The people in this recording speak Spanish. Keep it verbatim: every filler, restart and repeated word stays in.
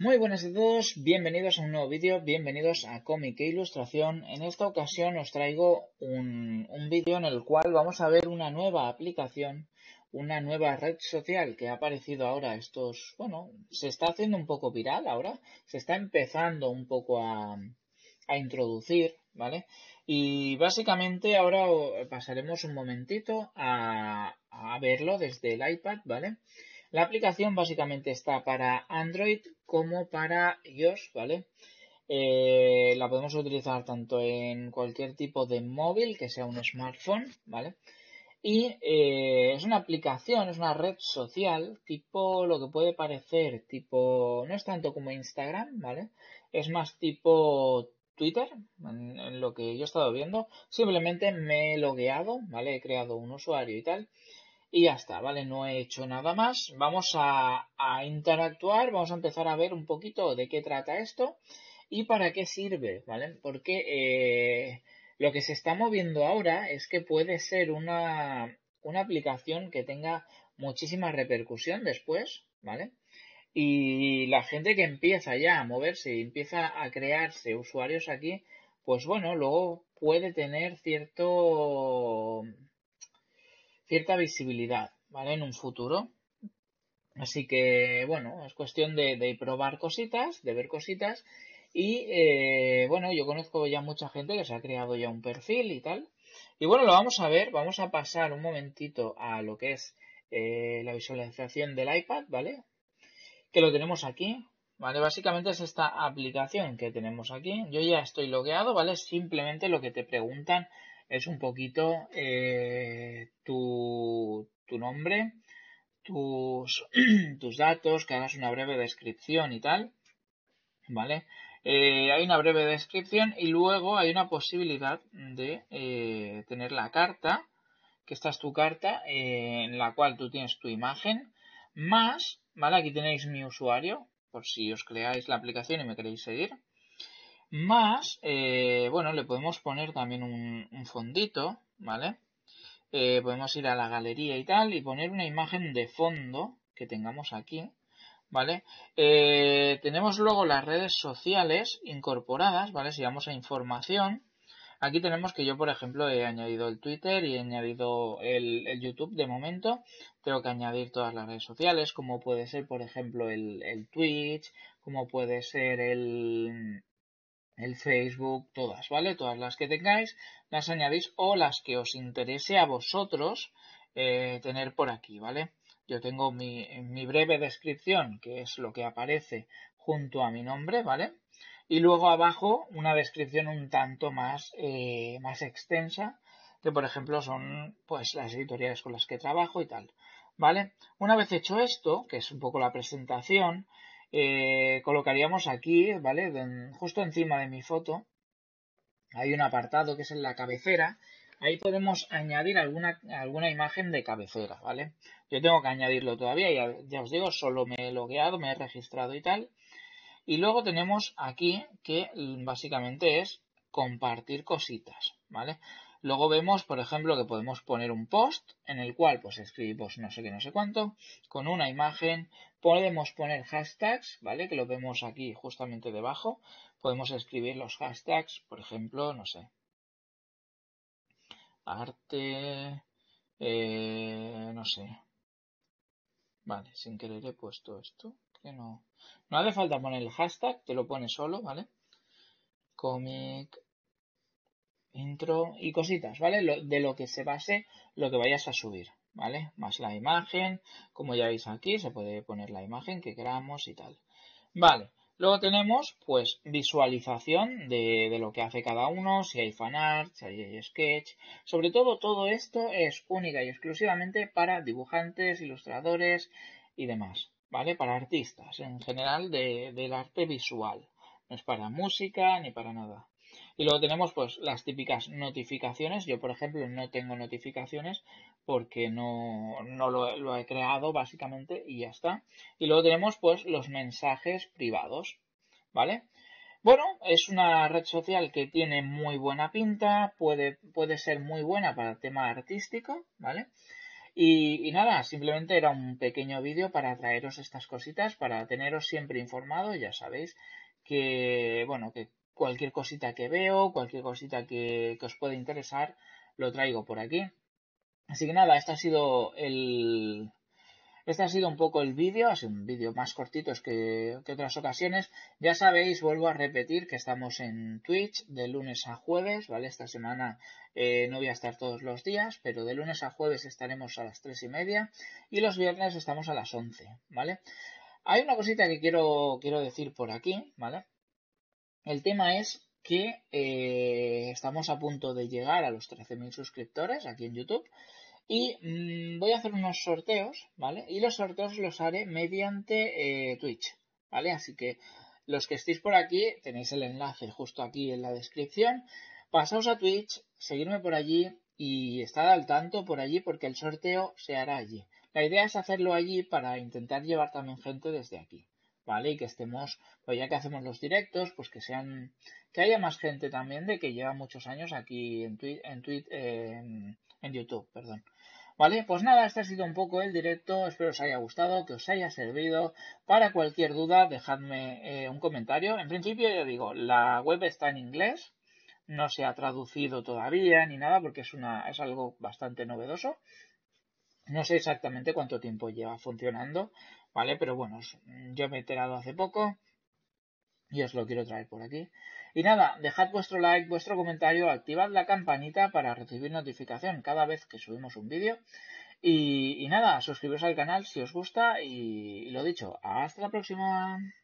Muy buenas a todos, bienvenidos a un nuevo vídeo, bienvenidos a Cómic e Ilustración. En esta ocasión os traigo un, un vídeo en el cual vamos a ver una nueva aplicación, una nueva red social que ha aparecido ahora. Estos, bueno, se está haciendo un poco viral ahora, se está empezando un poco a, a introducir, ¿vale? Y básicamente ahora pasaremos un momentito a, a verlo desde el iPad, ¿vale? La aplicación básicamente está para Android como para iOS, ¿vale? Eh, la podemos utilizar tanto en cualquier tipo de móvil que sea un smartphone, ¿vale? Y eh, es una aplicación, es una red social, tipo lo que puede parecer, tipo, no es tanto como Instagram, ¿vale? Es más tipo Twitter, en, en lo que yo he estado viendo. Simplemente me he logueado, ¿vale? He creado un usuario y tal. Y ya está, ¿vale? No he hecho nada más. Vamos a, a interactuar, vamos a empezar a ver un poquito de qué trata esto y para qué sirve, ¿vale? Porque eh, lo que se está moviendo ahora es que puede ser una, una aplicación que tenga muchísima repercusión después, ¿vale? Y la gente que empieza ya a moverse y empieza a crearse usuarios aquí, pues bueno, luego puede tener cierto cierta visibilidad, ¿vale? En un futuro. Así que, bueno, es cuestión de, de probar cositas, de ver cositas. Y, eh, bueno, yo conozco ya mucha gente que se ha creado ya un perfil y tal. Y bueno, lo vamos a ver. Vamos a pasar un momentito a lo que es eh, la visualización del iPad, ¿vale? Que lo tenemos aquí. ¿Vale? Básicamente es esta aplicación que tenemos aquí. Yo ya estoy logueado, ¿vale? Simplemente lo que te preguntan es un poquito eh, tu, tu nombre, tus, tus datos, que hagas una breve descripción y tal, ¿vale? Eh, hay una breve descripción y luego hay una posibilidad de eh, tener la carta, que esta es tu carta, eh, en la cual tú tienes tu imagen, más, ¿vale? Aquí tenéis mi usuario, por si os creáis la aplicación y me queréis seguir. Más, eh, bueno, le podemos poner también un, un fondito, ¿vale? Eh, podemos ir a la galería y tal y poner una imagen de fondo que tengamos aquí, ¿vale? Eh, tenemos luego las redes sociales incorporadas, ¿vale? Si vamos a información, aquí tenemos que yo, por ejemplo, he añadido el Twitter y he añadido el, el YouTube de momento. Tengo que añadir todas las redes sociales, como puede ser, por ejemplo, el, el Twitch, como puede ser el, el Facebook, todas, ¿vale? Todas las que tengáis, las añadís o las que os interese a vosotros eh, tener por aquí, ¿vale? Yo tengo mi, mi breve descripción, que es lo que aparece junto a mi nombre, ¿vale? Y luego abajo una descripción un tanto más, eh, más extensa, que por ejemplo son pues las editoriales con las que trabajo y tal, ¿vale? Una vez hecho esto, que es un poco la presentación, eh, colocaríamos aquí, ¿vale? De, justo encima de mi foto hay un apartado que es en la cabecera. Ahí podemos añadir alguna, alguna imagen de cabecera, ¿vale? Yo tengo que añadirlo todavía, ya, ya os digo, solo me he logueado, me he registrado y tal. Y luego tenemos aquí que básicamente es compartir cositas, ¿vale? Luego vemos, por ejemplo, que podemos poner un post en el cual pues escribimos no sé qué, no sé cuánto, con una imagen. Podemos poner hashtags, ¿vale? Que lo vemos aquí justamente debajo. Podemos escribir los hashtags, por ejemplo, no sé, arte, eh, no sé. Vale, sin querer he puesto esto, que no. No hace falta poner el hashtag, te lo pone solo, ¿vale? Cómic, intro y cositas, ¿vale? Lo, de lo que se base lo que vayas a subir, ¿vale? Más la imagen, como ya veis aquí, se puede poner la imagen que queramos y tal. Vale, luego tenemos pues visualización de, de lo que hace cada uno, si hay fanart, si hay sketch. Sobre todo, todo esto es única y exclusivamente para dibujantes, ilustradores y demás, ¿vale? Para artistas en general de, del arte visual. No es para música ni para nada. Y luego tenemos pues las típicas notificaciones. Yo, por ejemplo, no tengo notificaciones porque no, no lo, lo he creado básicamente y ya está. Y luego tenemos pues los mensajes privados, ¿vale? Bueno, es una red social que tiene muy buena pinta, puede, puede ser muy buena para el tema artístico, ¿vale? Y, y nada, simplemente era un pequeño vídeo para traeros estas cositas, para teneros siempre informado. Ya sabéis que, bueno, que cualquier cosita que veo, cualquier cosita que, que os pueda interesar, lo traigo por aquí. Así que nada, este ha sido el, este ha sido un poco el vídeo, ha sido un vídeo más cortito que, que otras ocasiones. Ya sabéis, vuelvo a repetir que estamos en Twitch de lunes a jueves, ¿vale? Esta semana eh, no voy a estar todos los días, pero de lunes a jueves estaremos a las tres y media y los viernes estamos a las once, ¿vale? Hay una cosita que quiero, quiero decir por aquí, ¿vale? El tema es que eh, estamos a punto de llegar a los trece mil suscriptores aquí en YouTube. Y mmm, voy a hacer unos sorteos, ¿vale? Y los sorteos los haré mediante eh, Twitch, ¿vale? Así que los que estéis por aquí, tenéis el enlace justo aquí en la descripción. Pasaos a Twitch, seguirme por allí y estad al tanto por allí porque el sorteo se hará allí. La idea es hacerlo allí para intentar llevar también gente desde aquí, ¿vale? Y que estemos, pues ya que hacemos los directos, pues que sean, que haya más gente también de que lleva muchos años aquí en Twitch, en, Twitch, eh, en, en YouTube, perdón. Vale, pues nada, este ha sido un poco el directo, espero os haya gustado, que os haya servido. Para cualquier duda, dejadme eh, un comentario. En principio, ya digo, la web está en inglés, no se ha traducido todavía ni nada porque es, una, es algo bastante novedoso. No sé exactamente cuánto tiempo lleva funcionando, ¿vale? Pero bueno, yo me he enterado hace poco y os lo quiero traer por aquí. Y nada, dejad vuestro like, vuestro comentario, activad la campanita para recibir notificación cada vez que subimos un vídeo. Y, y nada, suscribiros al canal si os gusta y, y lo dicho, hasta la próxima.